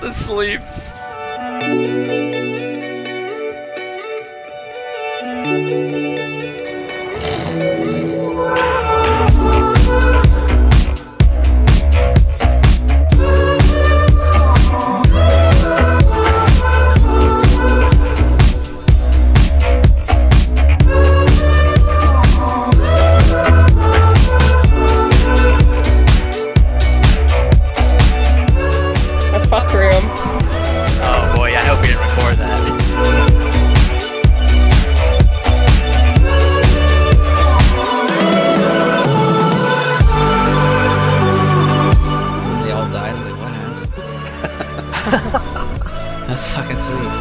The sleeps. Fuck room. Oh boy, I hope you didn't record that. They all died. I was like, what happened? That's fucking sweet.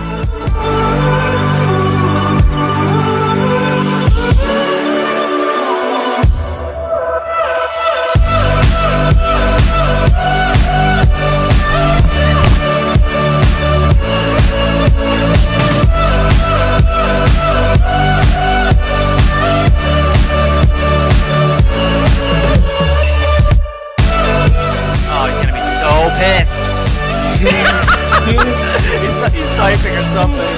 He's typing or something.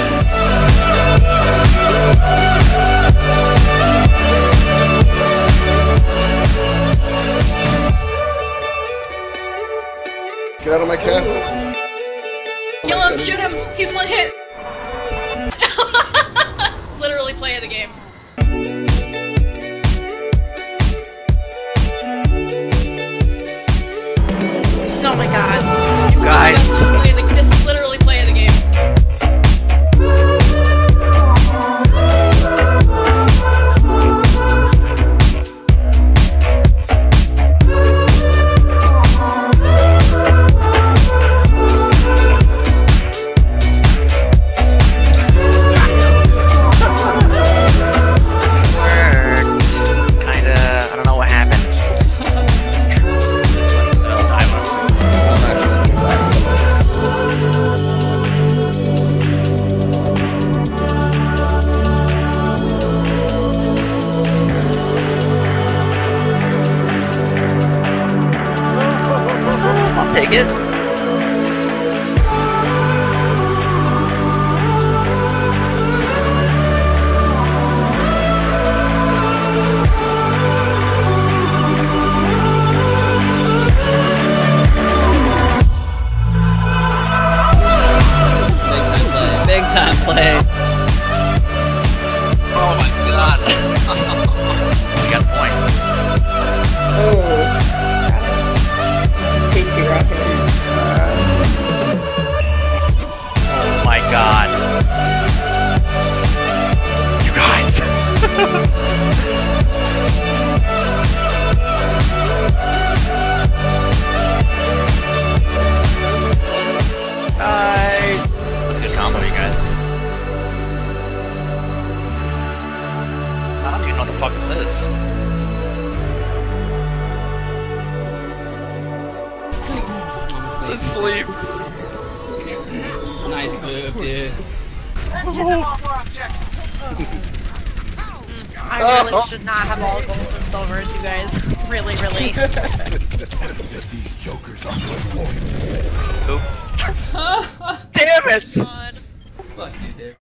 Get out of my castle. Kill him, shoot him, he's one hit! It's literally play of the game. Oh my god. You guys. This is literally play of the game. Take it. Big time play. Oh my god. You got a point. Oh. Tasty rockets. Oh my god. You guys. Bye. That's a good combo, you guys. I don't even know what the fuck this is. The sleeps. Nice move, dude. I really should not have all golds and silvers, you guys. Really, really. These jokers are on point. Oops. Damn it! God. Fuck you, dude.